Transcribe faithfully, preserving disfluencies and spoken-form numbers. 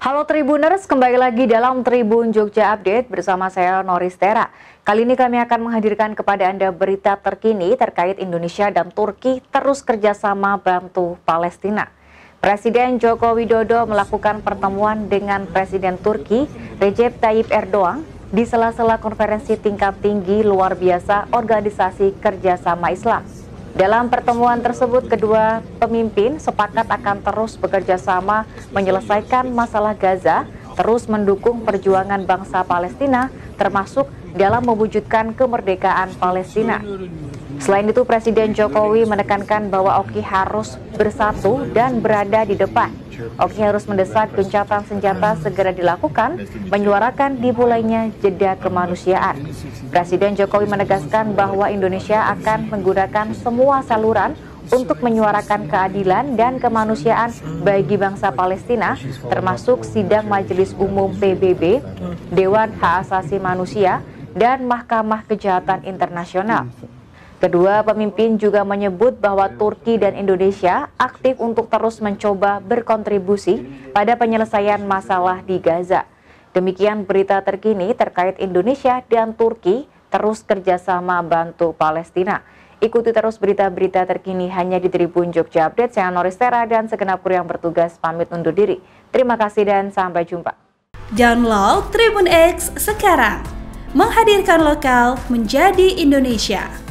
Halo Tribuners, kembali lagi dalam Tribun Jogja Update bersama saya Noristera. Kali ini kami akan menghadirkan kepada Anda berita terkini terkait Indonesia dan Turki terus kerjasama bantu Palestina. Presiden Joko Widodo melakukan pertemuan dengan Presiden Turki Recep Tayyip Erdogan di sela-sela konferensi tingkat tinggi luar biasa Organisasi Kerjasama Islam. Dalam pertemuan tersebut, kedua pemimpin sepakat akan terus bekerja sama menyelesaikan masalah Gaza, terus mendukung perjuangan bangsa Palestina, termasuk dalam mewujudkan kemerdekaan Palestina. Selain itu, Presiden Jokowi menekankan bahwa Oki harus bersatu dan berada di depan. Oki harus mendesak gencatan senjata segera dilakukan, menyuarakan dimulainya jeda kemanusiaan. Presiden Jokowi menegaskan bahwa Indonesia akan menggunakan semua saluran untuk menyuarakan keadilan dan kemanusiaan bagi bangsa Palestina, termasuk sidang Majelis Umum P B B, Dewan Hak Asasi Manusia, dan Mahkamah Kejahatan Internasional. Kedua pemimpin juga menyebut bahwa Turki dan Indonesia aktif untuk terus mencoba berkontribusi pada penyelesaian masalah di Gaza. Demikian berita terkini terkait Indonesia dan Turki terus kerjasama bantu Palestina. Ikuti terus berita-berita terkini hanya di Tribun Jogja Update. Saya Noristera dan segenap kru yang bertugas pamit undur diri. Terima kasih dan sampai jumpa. Download Tribun X sekarang, menghadirkan lokal menjadi Indonesia.